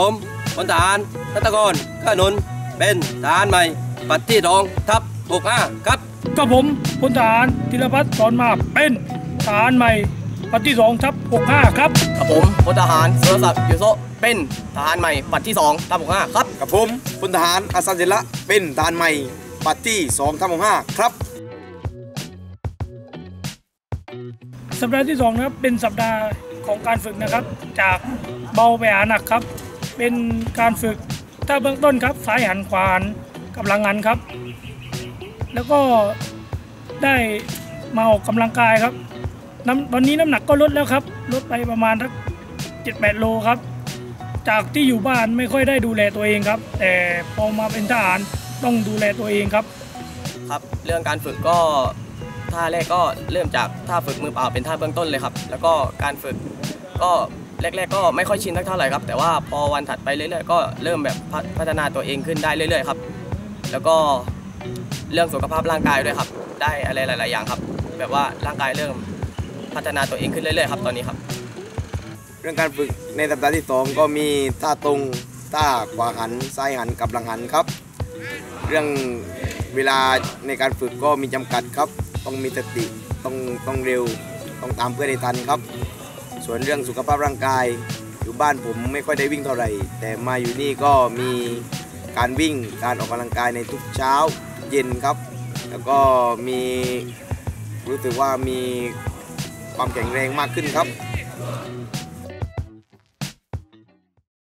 ผมพลทหารรัตกรกนนท์เป็นทหารใหม่ปัดที่2ทับ65ครับกับผมพลทหารธีรพัฒน์สอนมาเป็นทหารใหม่ปัดที่2ทับ65ครับกับผมพลทหารสุรศักดิ์อยู่โซเป็นทหารใหม่ปัดที่2ทับ65ครับกับผมพลทหารอัสสันเจละเป็นทหารใหม่ปัดที่2ทับ65ครับสัปดาห์ที่2นะครับเป็นสัปดาห์ของการฝึกนะครับจากเบาไปหาหนักครับเป็นการฝึกท่าเบื้องต้นครับซ้ายหันขวาหันกับหลังหันครับแล้วก็ได้มาออกกำลังกายครับตอนนี้น้ำหนักก็ลดแล้วครับลดไปประมาณสัก 7-8 โลครับจากที่อยู่บ้านไม่ค่อยได้ดูแลตัวเองครับแต่พอมาเป็นทหารต้องดูแลตัวเองครับครับเรื่องการฝึกก็ท่าแรกก็เริ่มจากท่าฝึกมือเปล่าเป็นท่าเบื้องต้นเลยครับแล้วก็การฝึกก็แรกๆก็ไม่ค่อยชินเท่าไหร่ครับแต่ว่าพอวันถัดไปเรื่อยๆก็เริ่มแบบพัฒนาตัวเองขึ้นได้เรื่อยๆครับแล้วก็เรื่องสุขภาพร่างกายด้วยครับได้อะไรหลายๆอย่างครับแบบว่าร่างกายเริ่มพัฒนาตัวเองขึ้นเรื่อยๆครับตอนนี้ครับเรื่องการฝึกในสัปดาห์ที่2ก็มีท่าตรงท่าขวาหันซ้ายหันกับหลังหันครับเรื่องเวลาในการฝึกก็มีจำกัดครับต้องมีสติต้องเร็วต้องตามเพื่อนให้ทันครับส่วนเรื่องสุขภาพร่างกายอยู่บ้านผมไม่ค่อยได้วิ่งเท่าไหร่แต่มาอยู่นี่ก็มีการวิ่งการออกกำลังกายในทุกเช้าเย็นครับแล้วก็มีรู้สึกว่ามีความแข็งแรงมากขึ้นครับ